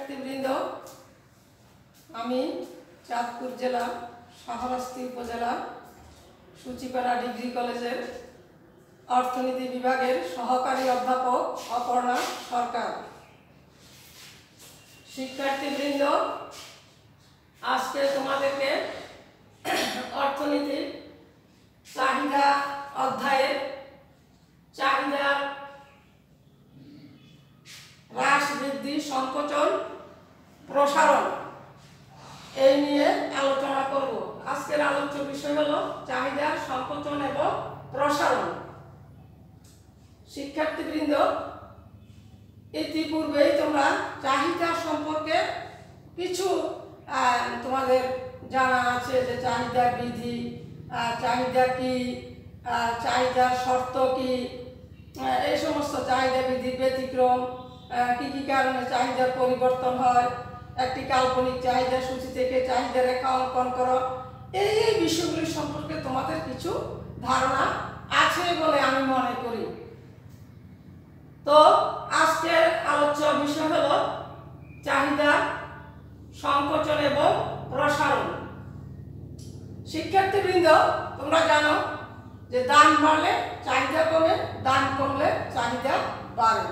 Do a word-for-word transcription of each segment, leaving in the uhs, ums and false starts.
শিক্ষার্থীবৃন্দ, আমি চাঁদপুর জেলা শাহরাস্তি উপজেলা সূচিপাড়া ডিগ্রি কলেজের অর্থনীতি বিভাগের সহকারী অধ্যাপক অপর্ণা সরকার। শিক্ষার্থীবৃন্দ, আজকে তোমাদেরকে অর্থনীতির চাহিদা অধ্যায়ের চাহিদা হ্রাস, বৃদ্ধি, সংকোচন, প্রসারণ এই নিয়ে আলোচনা করব। আজকের আলোচ্য বিষয় হলো চাহিদা, সংকোচন এবং প্রসারণ। শিক্ষার্থীবৃন্দ, ইতিপূর্বেই তোমরা চাহিদা সম্পর্কে কিছু তোমাদের জানা আছে, যে চাহিদা বিধি, চাহিদা কি, চাহিদার শর্ত কি, এই সমস্ত চাহিদা বিধির ব্যতিক্রম, কি কি কারণে চাহিদার পরিবর্তন হয়, একটি কাল্পনিক চাহিদা সূচি থেকে চাহিদা রেখা অঙ্কন করো, এই এই বিষয়গুলি সম্পর্কে তোমাদের কিছু ধারণা আছে বলে আমি মনে করি। তো আজকের আলোচ্য বিষয় হলো চাহিদা, সংকোচন এবং প্রসারণ। শিক্ষার্থীবৃন্দ, তোমরা জানো যে দাম বাড়লে চাহিদা কমে, দাম কমলে চাহিদা বাড়ে।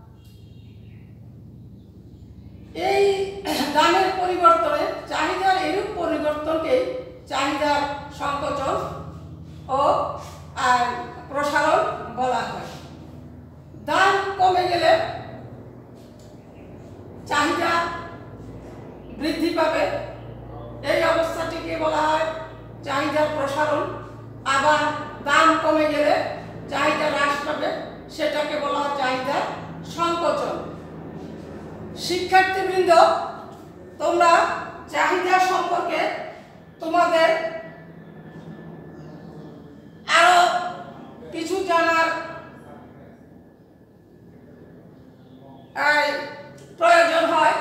এই দামের পরিবর্তনে চাহিদার এরূপ পরিবর্তনকে চাহিদার সংকোচন ও প্রসারণ বলা হয়। দাম কমে গেলে চাহিদা বৃদ্ধি পাবে, এই অবস্থাটিকে বলা হয় চাহিদার প্রসারণ। আবার দাম কমে গেলে চাহিদা হ্রাস পাবে, সেটাকে বলা হয় চাহিদা সংকোচন। শিক্ষার্থীবৃন্দ, তোমরা চাহিদা সম্পর্কে তোমাদের আরো কিছু জানার প্রয়োজন হয়।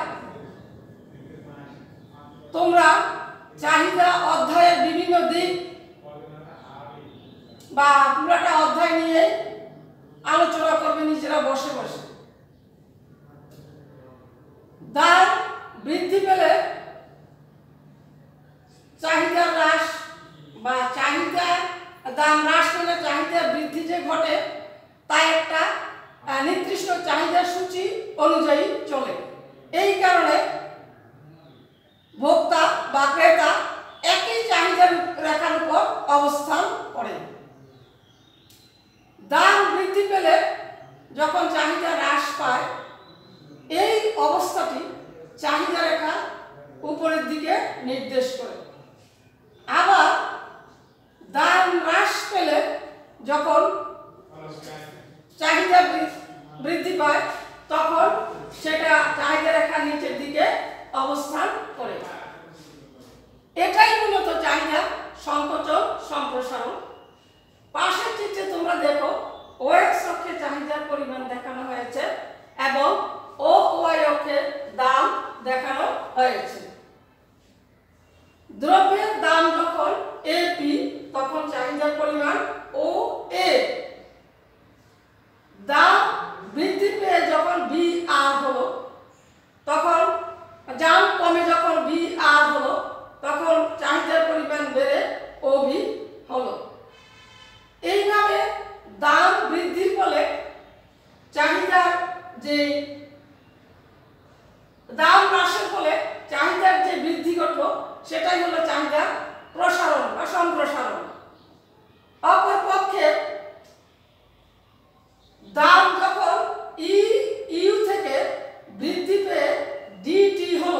তোমরা চাহিদা অধ্যায়ের বিভিন্ন দিক বা পুরোটা অধ্যায় নিয়ে আলোচনা করবে নিজেরা বসে বসে। দাম বৃদ্ধি পেলে চাহিদা হ্রাস বা চাহিদা দাম হ্রাস পেলে চাহিদা বৃদ্ধি যে ঘটে, তা একটা নির্দিষ্ট চাহিদা সূচি অনুযায়ী চলে। এই কারণে ভোক্তা বা ক্রেতা একই চাহিদা রেখার উপর অবস্থান করে। দাম বৃদ্ধি পেলে যখন চাহিদা হ্রাস পায়, এই অবস্থাটি চাহিদা রেখা উপরের দিকে নির্দেশ করে। আবার দাম হ্রাস পেলে যখন চাহিদা বৃদ্ধি পায়, তখন সেটা চাহিদা রেখা নিচের দিকে অবস্থান করে। এটাই মূলত চাহিদা সংকোচন, সম্প্রসারণ। পাশের চিত্রে তোমরা দেখো, ও এক্স অক্ষে চাহিদার পরিমাণ দেখানো হয়েছে এবং ও ওয়াই অক্ষে দাম দেখানো হয়েছে। দ্রব্যের দাম যখন এ পি, তখন চাহিদার পরিমাণ ও এ। দাম বৃদ্ধি পেয়ে যখন বি আর হলো, তখন দাম কমে যখন বি আর হলো, তখন চাহিদার পরিমাণ বেড়ে ও বি হলো। এইভাবে দাম বৃদ্ধির ফলে চাহিদার যে দাম হ্রাসের ফলে চাহিদার যে বৃদ্ধি ঘটলো, সেটাই হলো চাহিদা প্রসারণ বা সম্প্রসারণ। অপরপক্ষে দাম যখন ই ইউ থেকে বৃদ্ধি পেয়ে ডিটি হলো,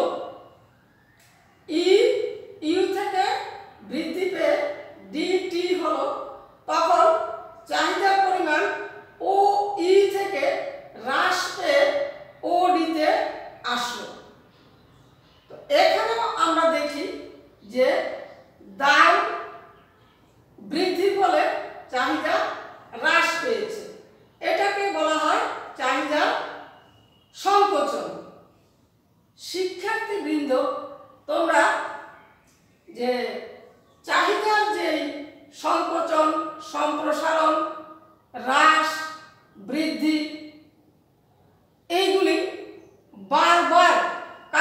ই ইউ থেকে বৃদ্ধি পেয়ে ডিটি হলো, তখন চাহিদার পরিমাণ ও ই থেকে হ্রাস পেয়ে ও ডিতে আসলো। তো এখানেও আমরা দেখি যে দাম বৃদ্ধির ফলে চাহিদা হ্রাস পেয়েছে, এটাকে বলা হয় চাহিদা সংকোচন। শিক্ষার্থীবৃন্দ, তোমরা যে চাহিদার যে সংকোচন, সম্প্রসারণ, হ্রাস, বৃদ্ধি, এইগুলি বারবার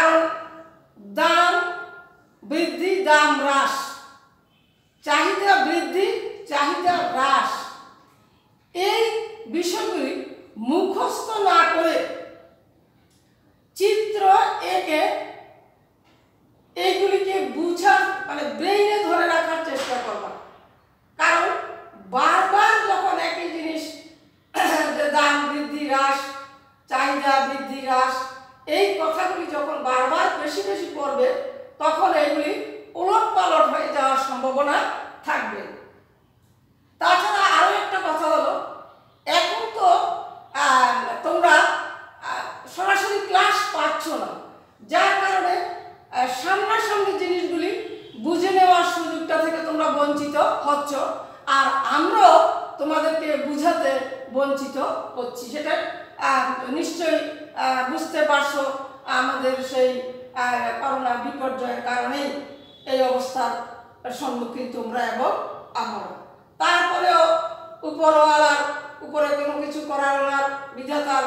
দাম হ্রাস, চাহিদা বৃদ্ধি চাহিদা হ্রাস, এই বিষয়গুলি মুখস্থ না করে চিত্র এঁকে এইগুলিকে বুঝার মানে ব্রেইনে ধরে রাখার চেষ্টা করবা। কারণ বারবার যখন একই জিনিস যে দাম বৃদ্ধি হ্রাস, চাহিদা বৃদ্ধি হ্রাস, এই কথাগুলি যখন বারবার বেশি বেশি পড়বে তখন এইগুলি উলট পালট হয়ে যাওয়ার সম্ভাবনা থাকবে। তাছাড়া আরও একটা কথা হলো, এখন তো তোমরা সরাসরি ক্লাস পাচ্ছ না, যার কারণে সামনাসামনি জিনিসগুলি বুঝে নেওয়ার সুযোগটা থেকে তোমরা বঞ্চিত হচ্ছ, আর আমরাও তোমাদেরকে বুঝাতে বঞ্চিত হচ্ছি। সেটা নিশ্চয়ই বুঝতে পারছো, আমাদের সেই করোনা বিপর্যয়ের কারণেই এই অবস্থার সম্মুখীন তোমরা এবং আমরা। তারপরেও উপরওয়ালার উপরে কোনো কিছু করার ওনার বিধাতার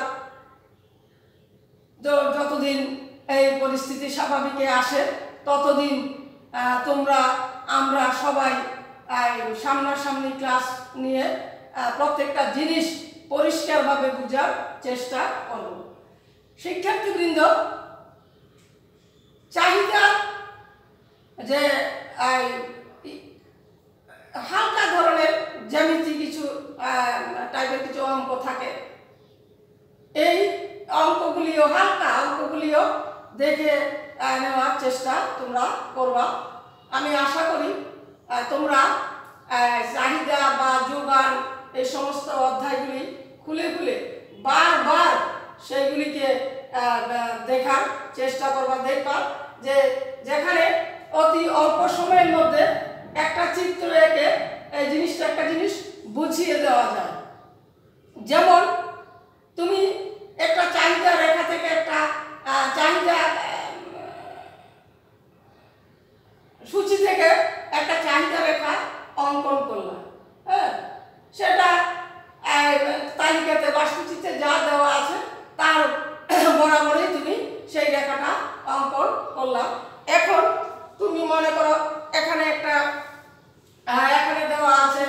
যতদিন এই পরিস্থিতি স্বাভাবিকে আসে ততদিন তোমরা আমরা সবাই সামনাসামনি ক্লাস নিয়ে প্রত্যেকটা জিনিস পরিষ্কারভাবে বোঝার চেষ্টা করব। শিক্ষার্থীবৃন্দ, চাহিদা যে হালকা ধরনের জ্যামিতি কিছু টাইপের কিছু অঙ্ক থাকে, এই অঙ্কগুলিও হালকা অঙ্কগুলিও দেখে নেওয়ার চেষ্টা তোমরা করবা। আমি আশা করি তোমরা চাহিদা বা যোগান এই সমস্ত অধ্যায়গুলি খুলে খুলে বারবার সেইগুলিকে দেখার চেষ্টা করবা। দেখবা যে যেখানে অতি অল্প সময়ের মধ্যে একটা চিত্র এঁকে এই জিনিসটা একটা জিনিস বুঝিয়ে দেওয়া যায়। যেমন তুমি একটা চাহিদা রেখা থেকে একটা চাহিদা সূচি থেকে একটা চাহিদা রেখা অঙ্কন করলাম, হ্যাঁ, সেটা তালিকাতে বা সূচিতে যা দেওয়া আছে তার বরাবরই তুমি সেই রেখাটা অঙ্কন করলাম। এখন তুমি মনে করো এখানে একটা এখানে দেওয়া আছে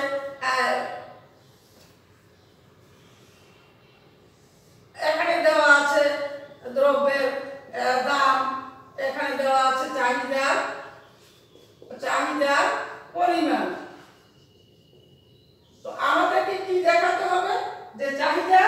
এখানে দেওয়া আছে দ্রব্যের দাম, এখানে দেওয়া আছে চাহিদা চাহিদার পরিমাণ। তো আমাদেরকে কি দেখাতে হবে যে চাহিদা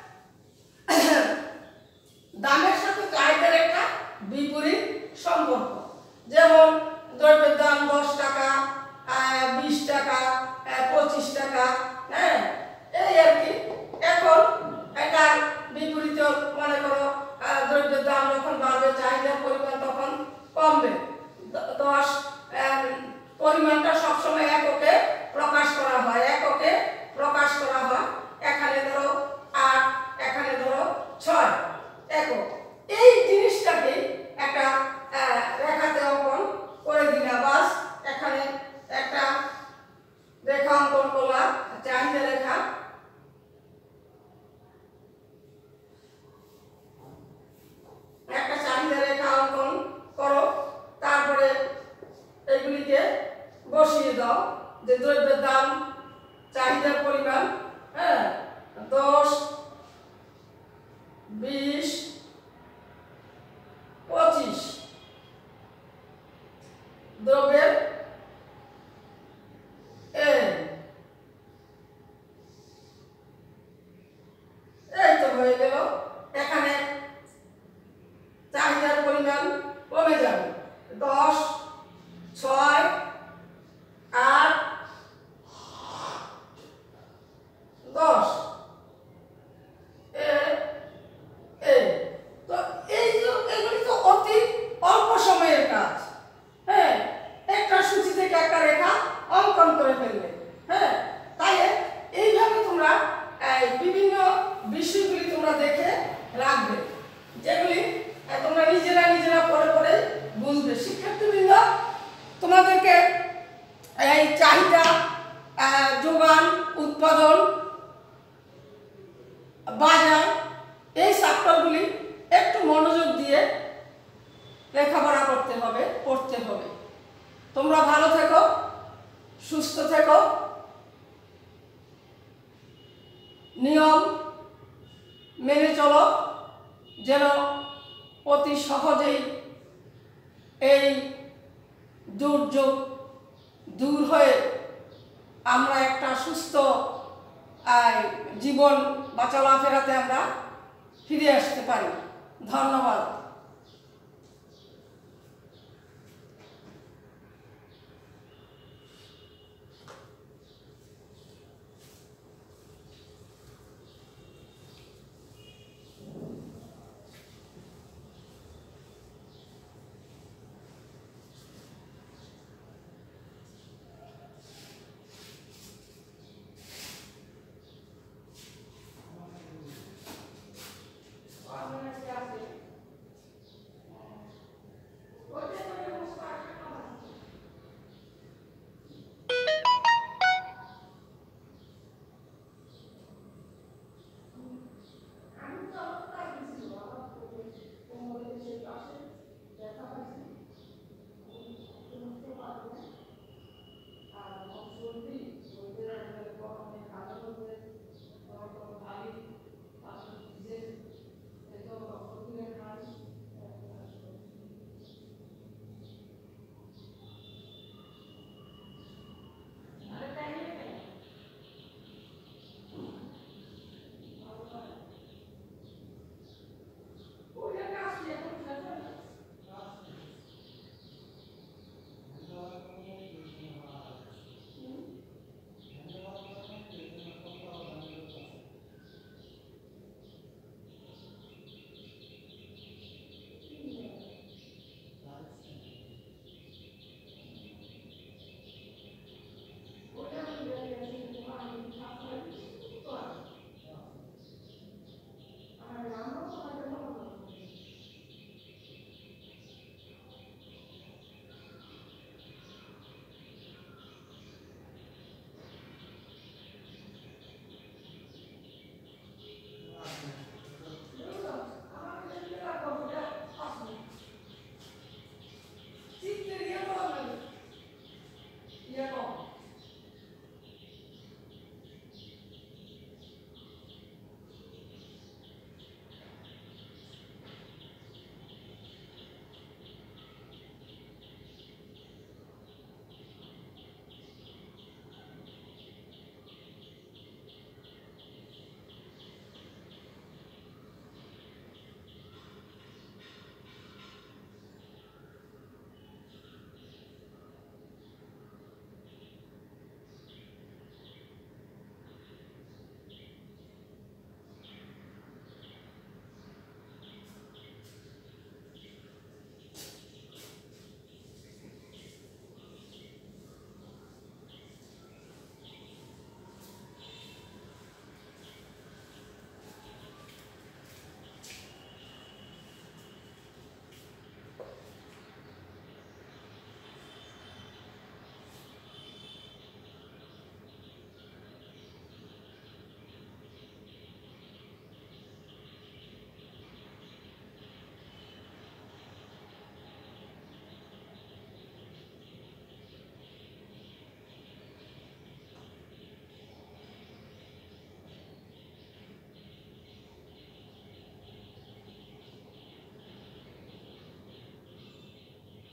দামের সাথে চাহিদার একটা বিপরীত সম্পর্ক। যেমন দ্রব্যের দাম দশ টাকা, বিশ টাকা, পঁচিশ টাকা, হ্যাঁ, এই আর কি। এখন এটার বিপরীত মনে করো দ্রব্যের দাম যখন বাড়বে চাহিদার পরিমাণ তখন কমবে। দশ পরিমাণটা সবসময় এককে প্রকাশ করা হয়, এককে প্রকাশ করা হয়। এখানে ধরো আট, এখানে ধরো ছয় একক। এই জিনিসটাকে একটা রেখাতে অঙ্কন করে দিলাম, বাস এখানে একটা রেখা অঙ্কন করলাম, চাহিদা রেখা। একটা চাহিদা রেখা অঙ্কন করো, তারপরে এগুলিকে বসিয়ে দাও যে দ্রব্যের দাম চাহিদার পরিমাণ, হ্যাঁ, দশ, বিশ, পঁচিশ দ্রব্যের এই তো হয়ে গেল। এখানে চাহিদার পরিমাণ কমে যাবে, দশ, ছয়, আট, দশ। তো এই এগুলি তো অতি অল্প সময়ের কাজ, হ্যাঁ, একটা সূচি থেকে একটা রেখা অঙ্কন করে ফেলবে, হ্যাঁ। তাই এইভাবে তোমরা বিভিন্ন বিষয়গুলি তোমরা দেখে রাখবে, যেগুলি তোমরা নিজেরা নিজেরা পড়ে পড়ে বুঝবে। শিক্ষার্থীবৃন্দ, তোমাদেরকে এই চাহিদা, যোগান, উৎপাদন, বাজার এই চ্যাপ্টারগুলি একটু মনোযোগ দিয়ে লেখাপড়া করতে হবে, পড়তে হবে। তোমরা ভালো থেকো, সুস্থ থেকো, নিয়ম মেনে চলো, যেন অতি সহজেই এই দুর্যোগ দূর হয়ে আমরা একটা সুস্থ জীবন বা চলাফেরাতে আমরা ফিরে আসতে পারি। ধন্যবাদ।